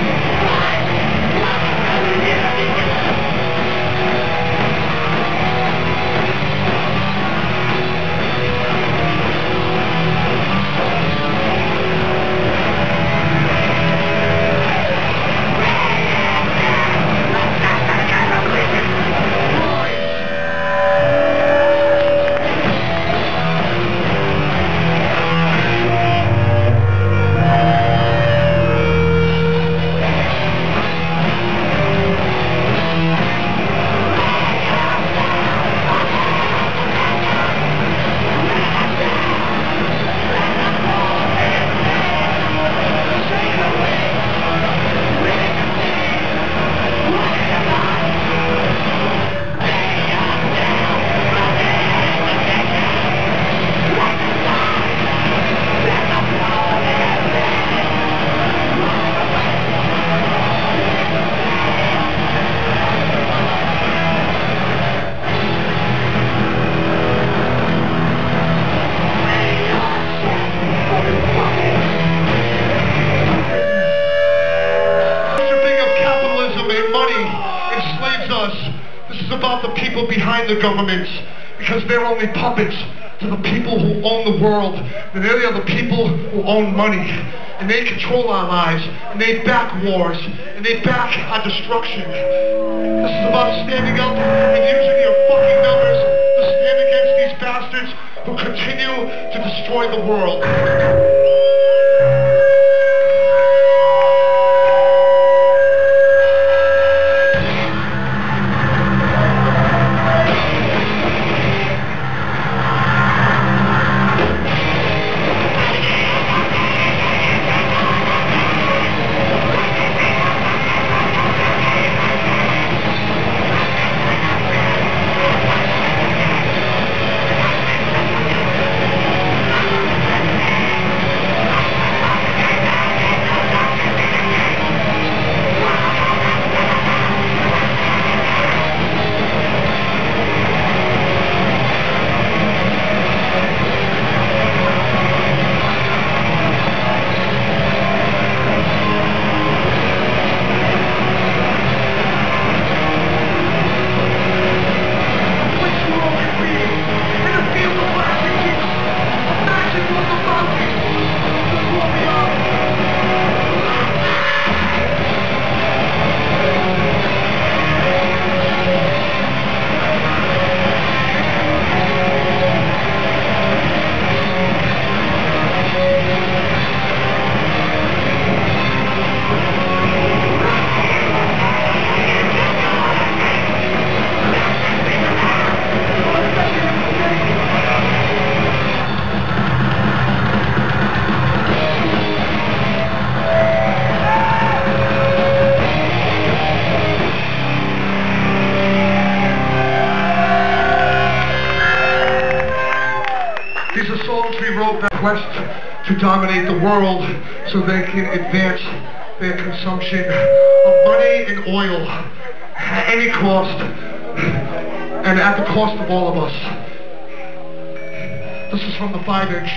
About the people behind the governments, because they're only puppets to the people who own the world. And they are the people who own money, and they control our lives, and they back wars, and they back our destruction. This is about standing up and using your fucking numbers to stand against these bastards who continue to destroy the world. These are songs we wrote that quest to dominate the world so they can advance their consumption of money and oil at any cost and at the cost of all of us. This is from the 5-inch.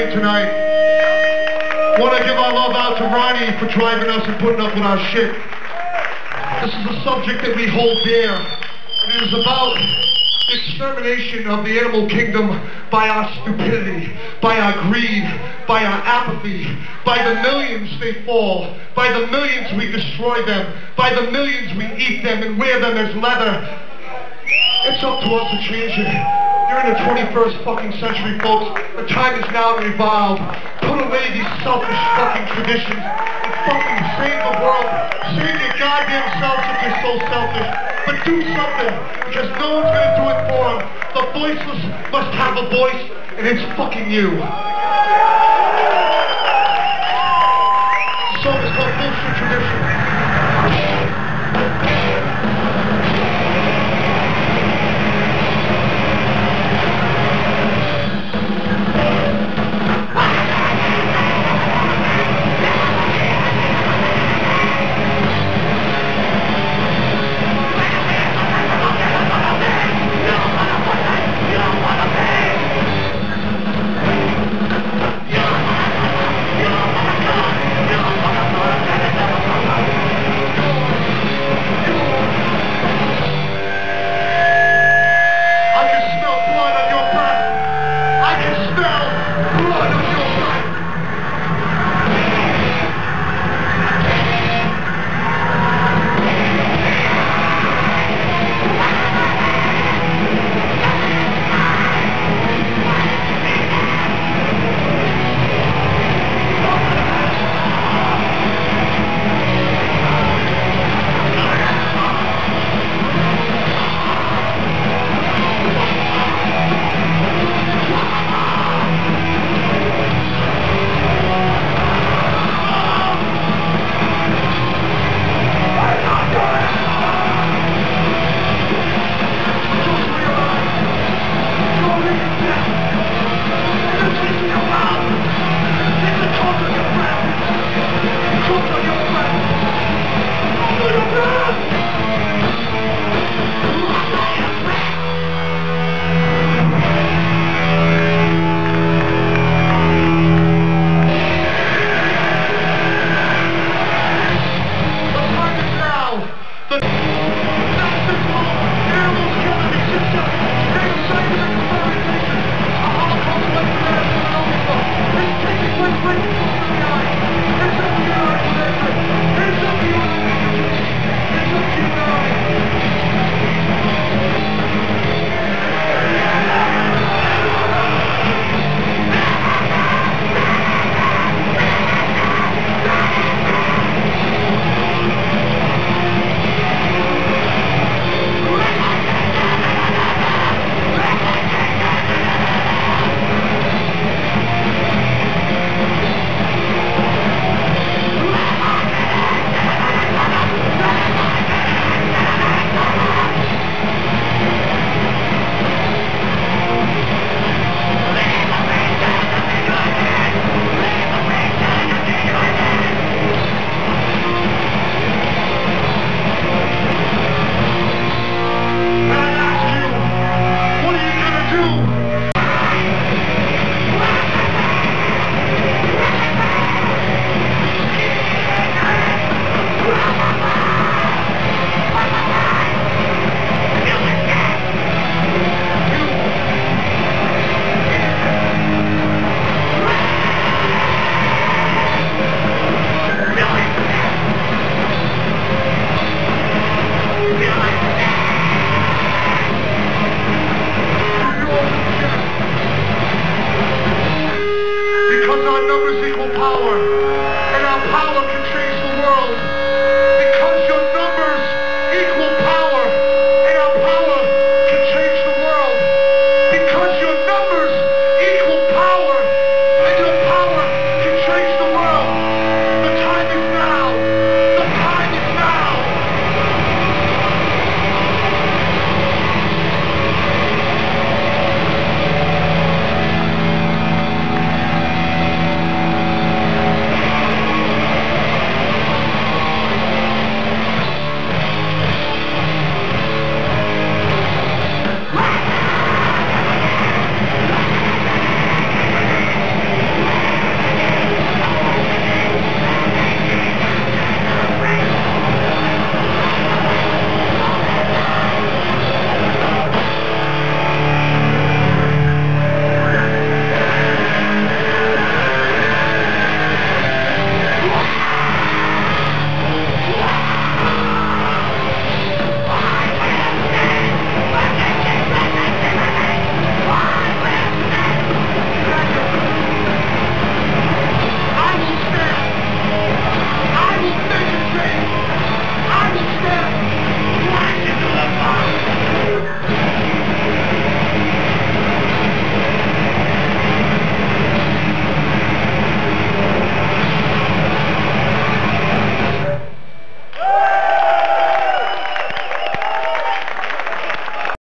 here tonight. Want to give our love out to Ronnie for driving us and putting up with our shit. This is a subject that we hold dear. It is about the extermination of the animal kingdom by our stupidity, by our greed, by our apathy, by the millions they fall, by the millions we destroy them, by the millions we eat them and wear them as leather. It's up to us to change it. You're in the 21st fucking century, folks. The time is now to evolve. Put away these selfish fucking traditions and fucking save the world. Save your goddamn selves if you're so selfish. But do something, because no one's gonna do it for them. The voiceless must have a voice, and it's fucking you. The song is called Bullshit Tradition.